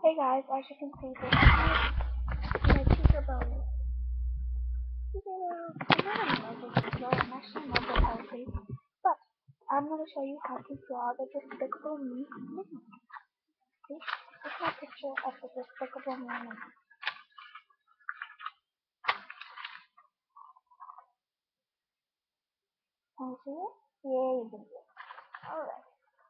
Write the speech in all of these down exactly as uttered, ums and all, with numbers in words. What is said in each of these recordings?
Hey guys, as you can see, this is my teacher bonus. I'm not a mobile teacher, I'm actually not that healthy, but I'm going to show you how to draw the despicable me minion. See, this is my picture of the despicable me minion. Can you see it? Yeah, you can see it. Alright,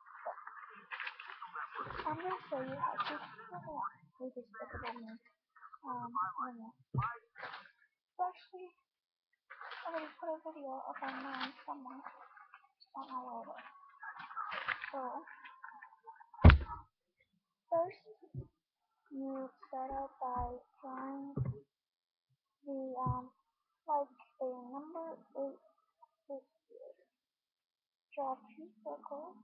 I'm going to show you how to draw the despicable me. Um, minion. So actually, I already put a video up online somewhere. Don't know where it is. So, first, you start out by drawing the um like the number eight is here. Draw two circles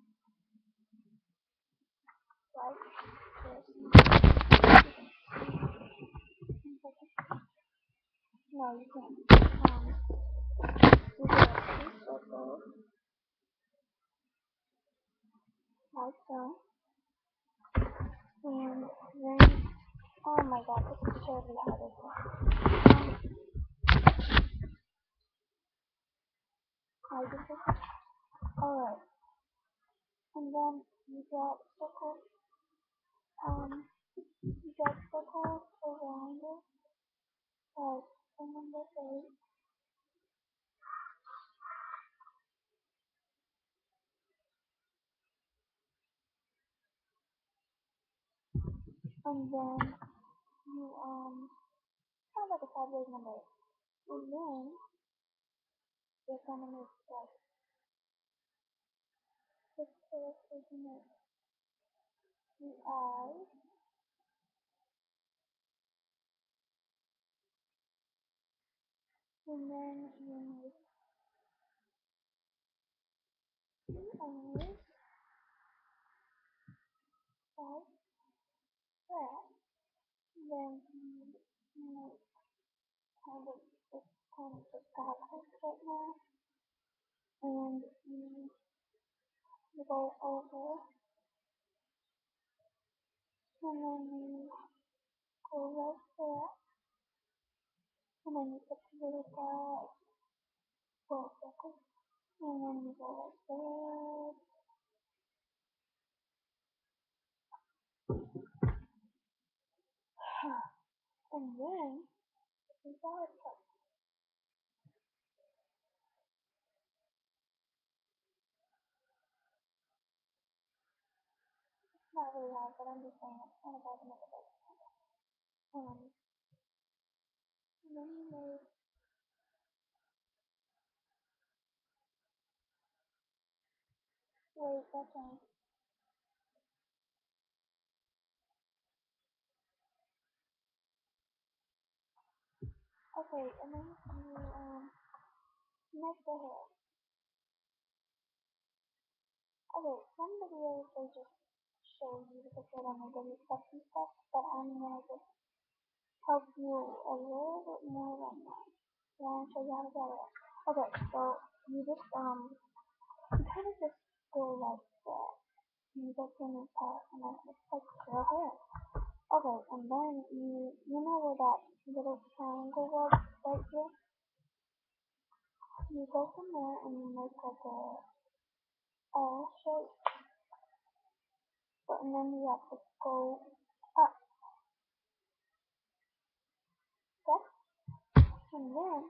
like this. No, you can't. Um, you draw two circles like so, and then oh my god, this is terribly hard. Um, I just alright, and then you draw circles. Um, you draw circles around it. Like the number eight, and then you um kind of like a sideways number eight. And then you're gonna make like this curve is gonna make the eye, and then you make the eyes like that. Then you make kind of this kind of just got right now, and you, you go over, and then you go right there, and then you put the little guy full circle, and then you go right there, and then you got it. Not really hard, but I'm just saying it's kind of hard to make it better. Um, and then you make, wait, that's wrong. Okay, and then you, um, make the hair. Okay, some videos they just show you the picture and they give you steps and stuff, but I'm gonna just help you a little bit more right now. So I'm gonna show you how to draw it. Okay, so you just, um, you kind of just go like that. You just in this part, and then it's like curl hair. Okay, and then you you know where that little triangle was right here? You go from there and you make like a L shape, but and then you have to go up, okay? And then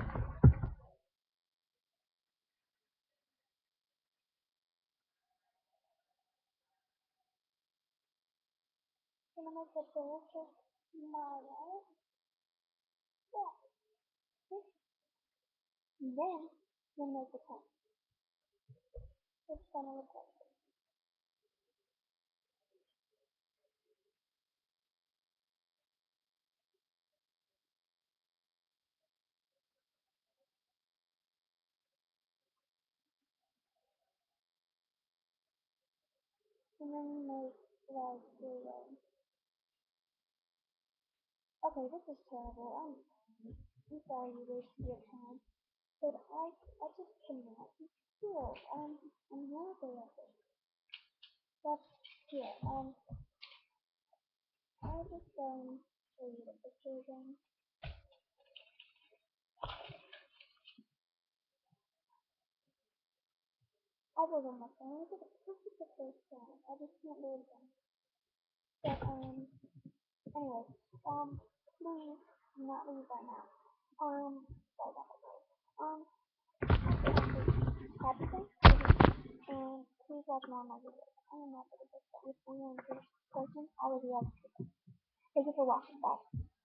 you're gonna make a delicious smile. Yeah, see? And then you make a pen. It's gonna look like this. And then you make like your um, okay, this is terrible. I'm, I'm sorry you wasted your time. But I, I just cannot be still. Um, I'm not good at this. That's here. Um, just going to show you the picture again. I was on my phone. This is the first time. I just can't do it again. But, um, anyways, um, please do not leave right now. Um, sorry about that. Um, happy Thanksgiving, and please watch more of my videos. I am not really good, but if you are a good person, I will be able to. Thank you for watching. Bye.